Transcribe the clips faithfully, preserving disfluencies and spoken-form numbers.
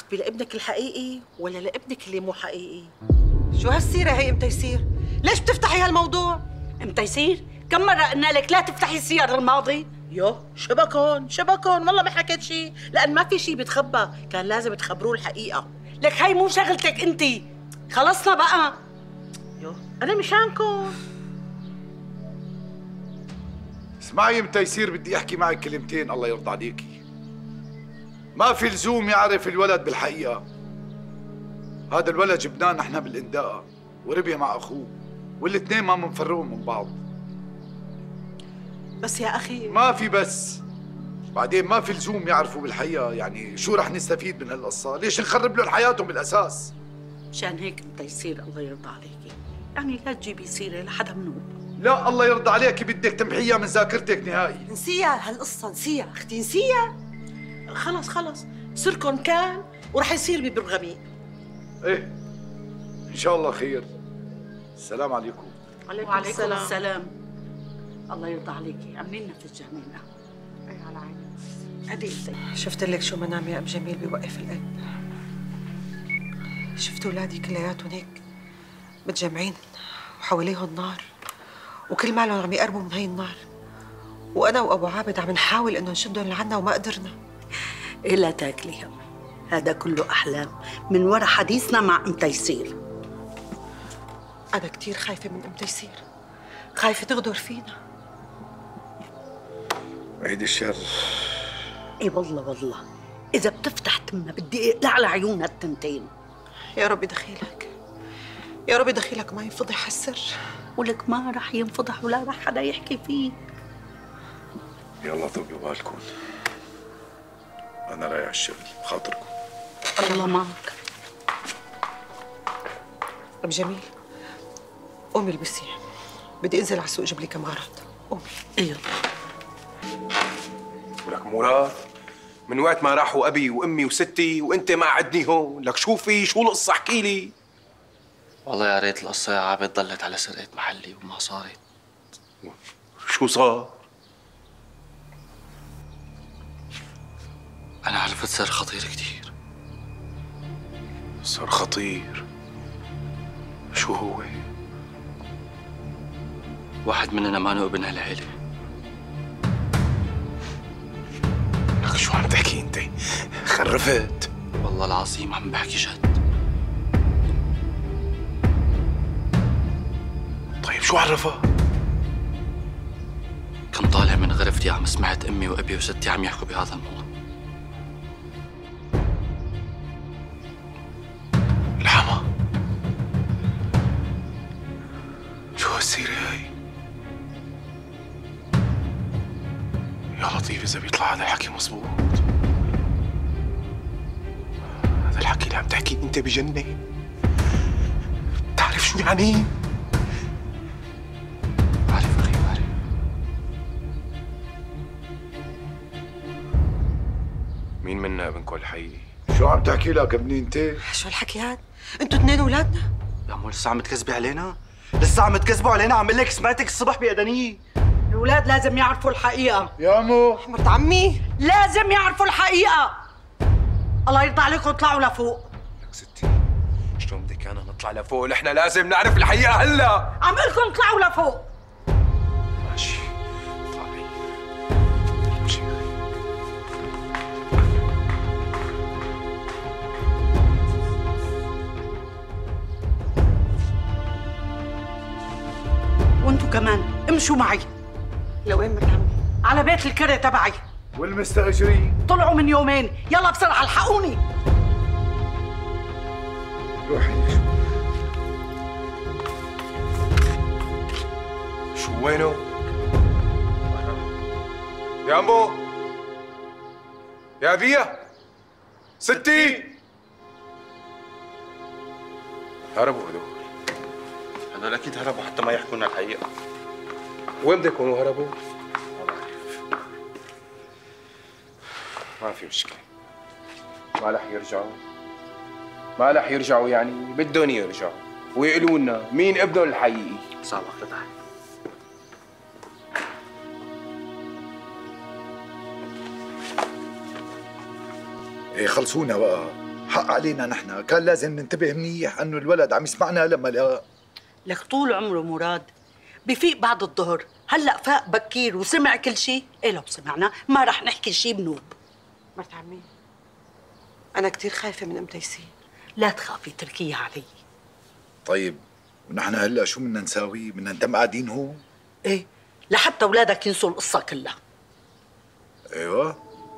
بتخبي لابنك الحقيقي ولا لابنك اللي مو حقيقي؟ شو هالسيرة هي ام تيسير؟ ليش بتفتحي هالموضوع؟ ام تيسير، كم مرة قلنا لك لا تفتحي سير الماضي؟ يو شبكون شبكون والله ما حكيت شيء، لأن ما في شيء بتخبى، كان لازم تخبروه الحقيقة. لك هاي مو شغلتك انت، خلصنا بقى. يو أنا مشانكم. اسمعي ام تيسير، بدي احكي معك كلمتين الله يرضى عليكي. ما في لزوم يعرف الولد بالحقيقة. هذا الولد جبناه نحن بالانداءة وربي مع اخوه، والاثنين ما منفرقهم من بعض. بس يا أخي ما في بس. بعدين ما في لزوم يعرفوا بالحقيقة، يعني شو رح نستفيد من هالقصة؟ ليش نخرب لهم حياتهم بالأساس؟ مشان هيك ام تيسير الله يرضى عليكي، يعني لا تجيبي سيرة لحدا منهم. لا الله يرضى عليك، بدك تمحيها من ذاكرتك نهائي. نسيها هالقصة، نسيها اختي، نسيها. خلص خلص سركن كان ورح يصير ببرغمي. ايه ان شاء الله خير. السلام عليكم. وعليكم, وعليكم السلام. السلام. الله يرضى عليكي، عاملين فنجان منا. اي على عيني. هدي ايدك. شفت لك شو منام يا ام جميل بيوقف القلب. شفت اولادي كلياتهم هيك متجمعين وحواليهم نار، وكل مالهم عم يقربوا من هي النار، وانا وابو عابد عم نحاول انه نشدهم لعنا وما قدرنا. إيه لا تاكلي هم، هذا كله احلام من ورا حديثنا مع ام تيسير. انا كثير خايفه من ام تيسير، خايفه تغدر فينا. عيد الشر. اي والله والله اذا بتفتح تمها بدي اقلع على عيونها التنتين. يا رب دخيلك، يا رب دخيلك ما ينفضح هالسر. ولك ما رح ينفضح ولا رح حدا يحكي فيه. يلا طبوا بالكم، أنا رايح الشغل بخاطركم. الله معك. أم جميل قومي البسي، بدي انزل على السوق اجيب لي كم غرض. قومي. ايوه. ولك مراد، من وقت ما راحوا ابي وامي وستي وانت ما عدني هون، لك شو في؟ شو القصه؟ احكي لي. والله يا ريت القصة يا عابد ضلت على سرقة محلي وما صارت. شو صار؟ أنا عرفت سر خطير كتير. صار خطير؟ شو هو؟ واحد مننا مانو ابن هالعيلة. لك شو عم تحكي انت؟ خرفت؟ والله العظيم عم بحكي جد. طيب شو عرفها؟ كنت طالع من غرفتي عم سمعت امي وابي وستي عم يحكوا بهذا الموضوع. الحما شو هالسيرة هاي؟ يا لطيف إذا بيطلع هذا الحكي مظبوط. هذا الحكي اللي عم تحكيه أنت بجنن. بتعرف شو يعني؟ بعرف أخي بعرف. مين منا ابن كل حي؟ شو عم تحكي لك ابني انت؟ شو الحكي هاد؟ انتوا اثنين اولادنا؟ يا عمو لسه عم تكذبي علينا؟ لسه عم تكذبوا علينا؟ عم اقول لك سمعتك الصبح بأدنية. الأولاد لازم يعرفوا الحقيقة. يا مو مرت عمي لازم يعرفوا الحقيقة. الله يرضى عليكم اطلعوا لفوق. لك ستي شلون بدك انا نطلع لفوق؟ نحن لازم نعرف الحقيقة هلا. عم قلكم اطلعوا لفوق. ماشي طالعين. امشي. وانتوا كمان امشوا معي. لوين مرت عمي؟ على بيت الكرة تبعي. والمستأجرين طلعوا من يومين، يلا بسرعة الحقوني. روحي شو وينه؟ يا امو، يا بيا، ستي. هربوا هدول. هدول أكيد هربوا حتى ما يحكوا لنا الحقيقة. وين بدك يكونوا هربوا؟ ما بعرف. ما في مشكلة. ما رح يرجعوا. ما رح يرجعوا يعني بدهم يرجعوا ويقولوا لنا مين ابنهم الحقيقي. صعب فتح. ايه خلصونا بقى. حق علينا نحن، كان لازم ننتبه منيح انه الولد عم يسمعنا لما لا. لك طول عمره مراد بفيق بعد الظهر، هلا فاق بكير وسمع كل شيء. ايه لو سمعنا ما رح نحكي شيء بنوب. مرت عمي انا كثير خايفه من ام تيسير. لا تخافي، تركيها علي. طيب ونحن هلا شو بدنا نساوي؟ بدنا نتم قاعدين هون؟ ايه لحتى اولادك ينسوا القصه كلها. ايوه.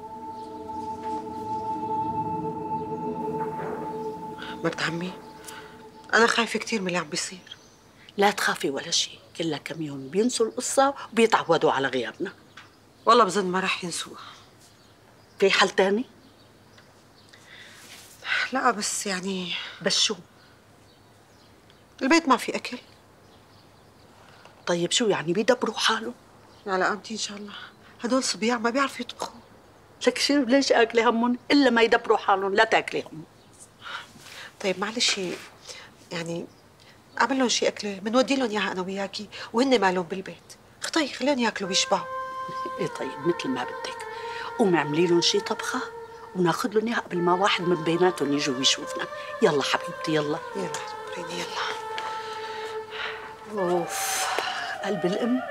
مرت عمي انا خايفه كثير من اللي عم بيصير. لا تخافي ولا شيء، كلها كم يوم بينسوا القصه وبيتعودوا على غيابنا. والله بظن ما رح ينسوها. في حل تاني؟ لا بس يعني بس شو؟ البيت ما في اكل. طيب شو يعني بيدبروا حالهم؟ على قامتي ان شاء الله، هدول صبيان ما بيعرفوا يطبخوا. لك شو ليش اكلي همهم؟ الا ما يدبروا حالهم لا تاكلي همهم. طيب معلش يعني اعمل لهم شيء اكله بنودي لهم اياها انا وياكي وهن مالهم بالبيت. اختي خليهم ياكلوا ويشبعوا. ايه طيب مثل ما بدك. قومي اعملي لهم شيء طبخه وناخذ لهم اياها قبل ما واحد من بيناتهم يجوا ويشوفنا. يلا حبيبتي يلا. يلا حبيبتي يلا. اوف قلب الام.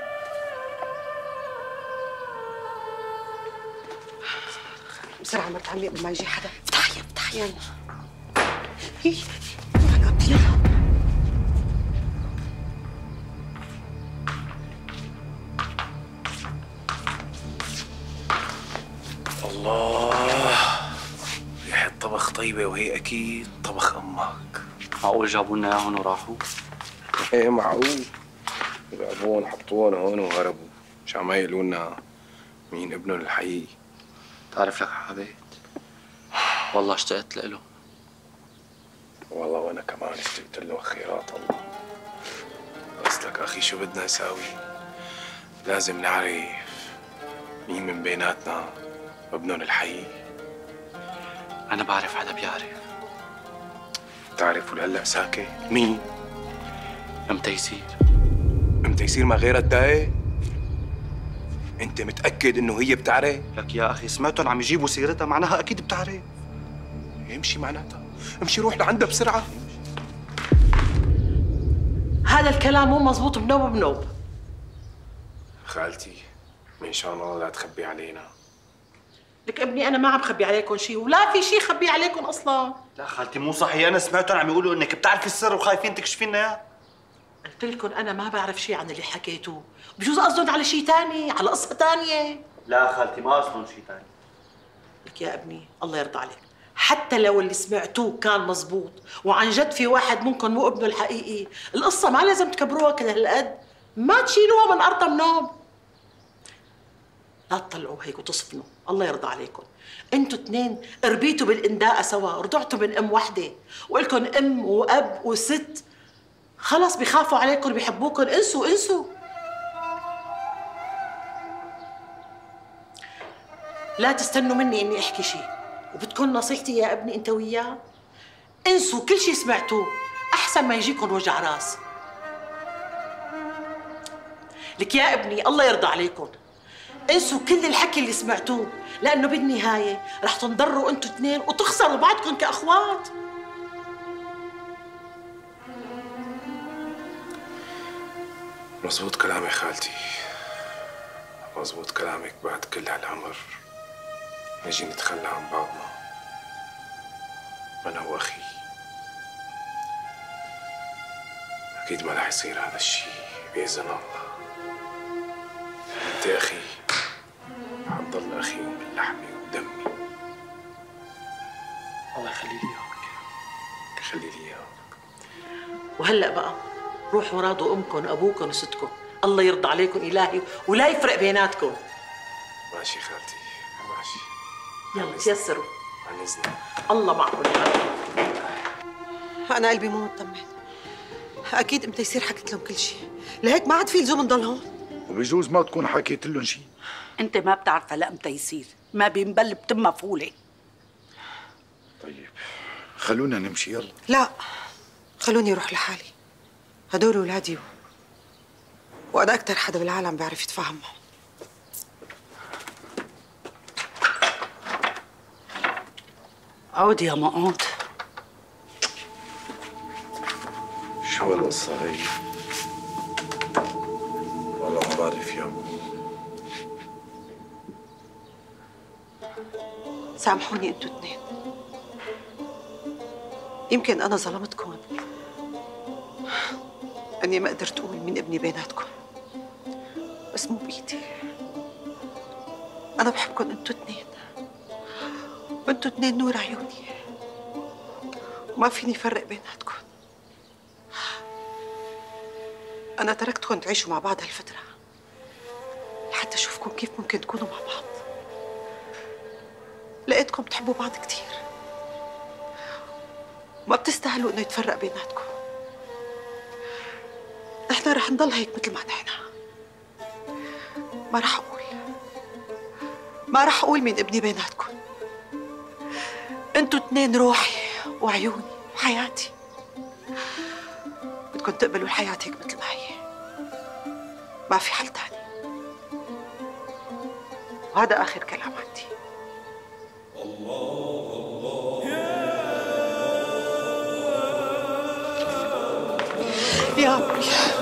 بسرعه مرت عمي قبل ما يجي حدا. افتحي افتحي يلا. هي على قامتي يلا. الله، ريحة طبخ طيبة وهي أكيد طبخ أمك. معقول جابوا لنا اياهم وراحوا؟ إيه معقول، جابوهم حطوهم هون وهربوا مشان ما يقولوا لنا مين ابنهم الحقيقي. تعرف لك حبيت والله اشتقت له. والله وأنا كمان اشتقت له خيرات الله. بس لك أخي شو بدنا نساوي؟ لازم نعرف مين من بيناتنا ابنهم الحقيقي. انا بعرف حدا بيعرف. بتعرف ولهلا ساكت؟ مين؟ ام تيسير. ام تيسير ما غيرها تضايق؟ انت متأكد انه هي بتعرف؟ لك يا اخي سمعتهم عم يجيبوا سيرتها، معناها اكيد بتعرف. امشي معناتها، امشي روح لعندها بسرعة. هذا الكلام مو مزبوط بنوب بنوب. خالتي من شان الله لا تخبي علينا. لك ابني انا ما عم خبي عليكم شيء ولا في شيء خبي عليكم اصلا. لا خالتي مو صحيح، انا سمعتهم عم يقولوا انك بتعرفي السر وخايفين تكشفي لنا اياه. قلت لكم انا ما بعرف شيء عن اللي حكيتوه، بجوز قصدهم على شيء ثاني، على قصه ثانيه. لا خالتي ما قصدهم شيء ثاني. لك يا ابني الله يرضى عليك، حتى لو اللي سمعتوه كان مزبوط وعن جد في واحد منكم مو ابنه الحقيقي، القصه ما لازم تكبروها كده هالقد، ما تشيلوها من ارضها منوم. لا تطلعوا هيك وتصفنوا، الله يرضى عليكم. انتوا اثنين ربيتوا بالانداءة سوا، رضعتوا من ام وحده، والكم ام واب وست، خلص بيخافوا عليكم بيحبوكم، انسوا انسوا. لا تستنوا مني اني احكي شيء، وبتكون نصيحتي يا ابني انت وياه، انسوا كل شيء سمعتوه احسن ما يجيكم وجع راس. لك يا ابني الله يرضى عليكم، انسوا كل الحكي اللي سمعتوه، لانه بالنهايه رح تنضروا انتوا اثنين وتخسروا بعضكم كاخوات. مزبوط كلامك خالتي، مزبوط كلامك. بعد كل هالعمر نجي نتخلى عن بعضنا انا واخي. اكيد ما رح يصير هذا الشيء باذن الله. انت اخي حتضل اخي ومن لحمي ودمي. الله يخلي لي اياك. يخلي لي اياك. وهلا بقى روحوا راضوا امكم ابوكم وستكم، الله يرضى عليكم الهي ولا يفرق بيناتكم. ماشي خالتي ماشي. يلا تيسروا. عن اذنك. الله معكم يا رب. انا قلبي مو مطمن، اكيد ام تيسير حكت لهم كل شيء، لهيك ما عاد في لزوم نضل هون. وبجوز ما تكون حكيت لهم شيء. انت ما بتعرف هلا ام تيسير، ما بينبل بتمها فوله. طيب خلونا نمشي يلا. لا خلوني اروح لحالي، هدول اولادي وانا اكثر حدا بالعالم بيعرف يتفاهم معهم. عودي يا مقعود. شو هالقصة هي؟ والله ما بعرف يا أبو. سامحوني انتوا اثنين، يمكن انا ظلمتكم اني ما قدرت اقول مين ابني بيناتكم، بس مو بايدي. انا بحبكم انتوا اثنين، وانتوا اثنين نور عيوني، وما فيني فرق بيناتكم. انا تركتكم تعيشوا مع بعض هالفتره لحتى اشوفكم كيف ممكن تكونوا مع بعض. لقيتكم بتحبوا بعض كتير، ما بتستاهلوا انه يتفرق بيناتكم. نحن رح نضل هيك مثل ما نحن. ما رح اقول ما رح اقول مين ابني بيناتكم. انتوا اثنين روحي وعيوني وحياتي. بدكم تقبلوا الحياة هيك مثل ما هي، ما في حل تاني. وهذا آخر كلام عندي. يا ربي